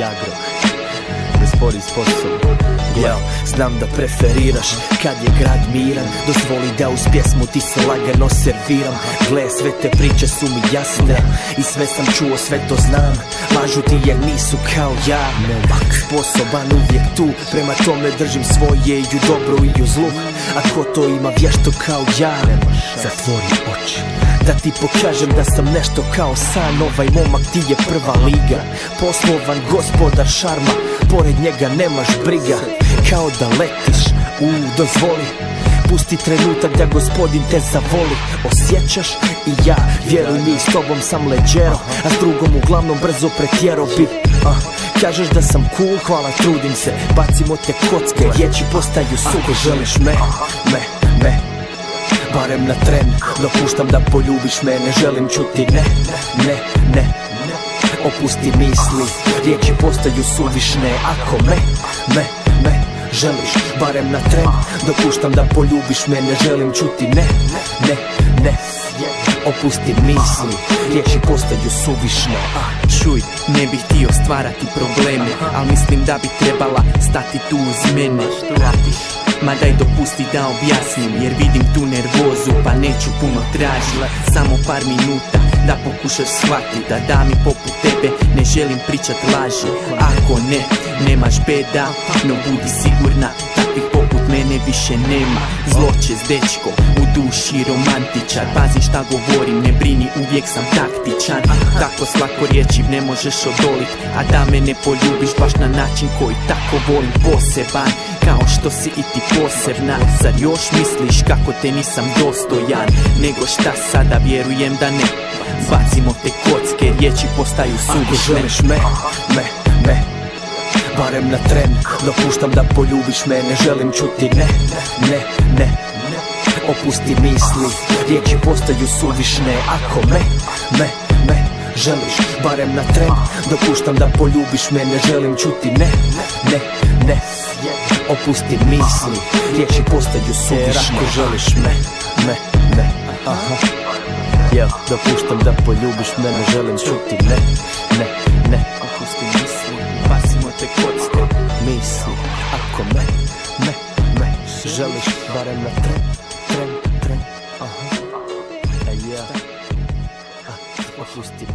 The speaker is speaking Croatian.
Jagro, gospodin sposobno. Ja, znam da preferiraš kad je grad miran. Dozvoli da uz pjesmu ti se lagano serviram. Gle, sve te priče su mi jasne i sve sam čuo, sve to znam. Lažu ti jer nisu kao ja. Sposoban uvijek tu, prema tome držim svoje i u dobru i u zlu. A ko to ima vješto kao ja? Zatvori oči da ti pokažem da sam nešto kao san. Ovaj momak ti je prva liga, poslovan gospodar šarma, pored njega nemaš briga. Kao da letiš, dozvoli, pusti trenutak da gospodin te zavoli. Osjećaš i ja, vjeruj mi, s tobom sam leđero, a s drugom uglavnom brzo pretjero bi. Kažeš da sam cool, hvala, trudim se, bacimo te kocke, riječi postaju suhe. Ako želiš me, barem na tren, dopuštam da poljubiš me, ne želim čuti ne. Opusti misli, riječi postaju suvišne. Ako me želiš, barem na tren, dopuštam da poljubiš me, ne želim čuti ne. Opusti misli, riječi postaju suvišne. Čuj, ne bih htio stvarati probleme, al mislim da bi trebala stati tu uz mene. Ma daj dopusti da objasnim, jer vidim tu nervozu, pa neću puno tražiti. Samo par minuta da pokušaš shvatiti da dami poput tebe ne želim pričat laži. Ako ne, nemaš beda, no budi sigurna, takvih poput mene više nema. Zločest dečko, u duši romantičar, pazi šta govorim, ne brini, uvijek sam taktičan. Tako slako riječi ne možeš odolit, a da me ne poljubiš baš na način koji tako volim, poseban kao što si i ti posebna. Zar još misliš kako te nisam dostojan? Nego šta sada, vjerujem da ne. Bacimo te kocke, riječi postaju suvišne. Ako želiš me, barem na tren, dopuštam da poljubiš me, ne želim čuti ne. Opusti misli, riječi postaju suvišne. Ako me želiš, barem na tren, dopuštam da poljubiš me, ne želim čuti ne. Opusti misli, riječi postaju suvišne. Ako želiš me, dopuštam da poljubiš me, ne želim čuti ne. Opusti misli, bacimo te kocke. Misli, ako me želiš, barem na tren. Opusti